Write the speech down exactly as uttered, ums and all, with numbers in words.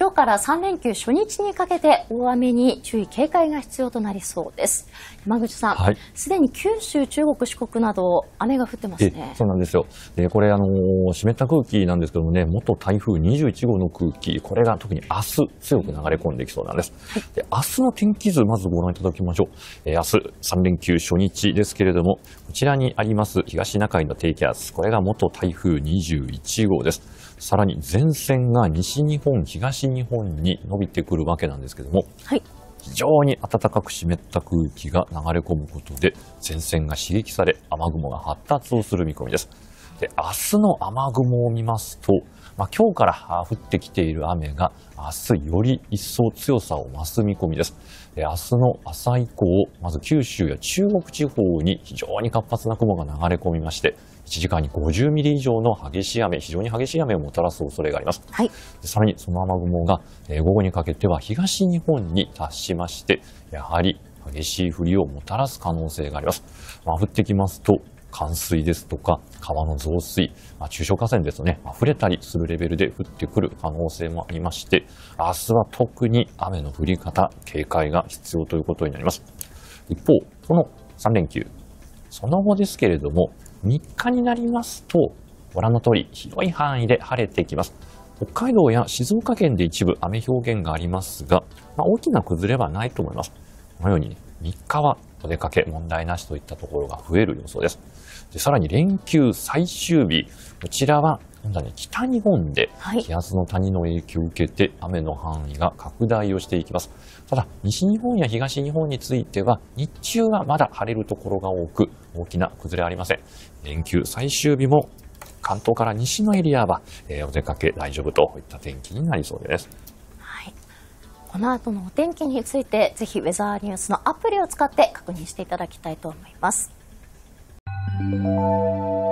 今日からさん連休初日にかけて大雨に注意警戒が必要となりそうです。山口さん、 はい、 すでに九州、中国、四国など雨が降ってますね。 そうなんですよ。でこれあのー、湿った空気なんですけどもね、元台風にじゅういち号の空気、これが特に明日強く流れ込んできそうなんです。はい、で明日の天気図まずご覧いただきましょう。えー、明日さん連休初日ですけれども、こちらにあります東シナ海の低気圧、これが元台風にじゅういち号です。さらに前線が西日本、東日本に伸びてくるわけなんですけども、はい、非常に暖かく湿った空気が流れ込むことで前線が刺激され雨雲が発達をする見込みです。で明日の雨雲を見ますと、まあ、今日から降ってきている雨が明日より一層強さを増す見込みです。で明日の朝以降、まず九州や中国地方に非常に活発な雲が流れ込みまして、いちじかんにごじゅうミリ以上の激しい雨、非常に激しい雨をもたらす恐れがあります。はい、でさらにその雨雲が、えー、午後にかけては東日本に達しまして、やはり激しい降りをもたらす可能性があります。まあ、降ってきますと冠水ですとか川の増水、まあ、中小河川ですとね、溢れたりするレベルで降ってくる可能性もありまして、明日は特に雨の降り方、警戒が必要ということになります。一方、このさん連休、その後ですけれども、みっかになりますと、ご覧の通り広い範囲で晴れてきます。北海道や静岡県で一部雨表現がありますが、まあ、大きな崩れはないと思います。このように、ね、みっかはお出かけ問題なしといったところが増える予想です。でさらに連休最終日、こちらは今度は、ね、北日本で気圧の谷の影響を受けて雨の範囲が拡大をしていきます。ただ西日本や東日本については日中はまだ晴れるところが多く、大きな崩れはありません。連休最終日も関東から西のエリアは、えー、お出かけ大丈夫といった天気になりそうです。 はい、この後のお天気についてぜひウェザーニュースのアプリを使って確認していただきたいと思います。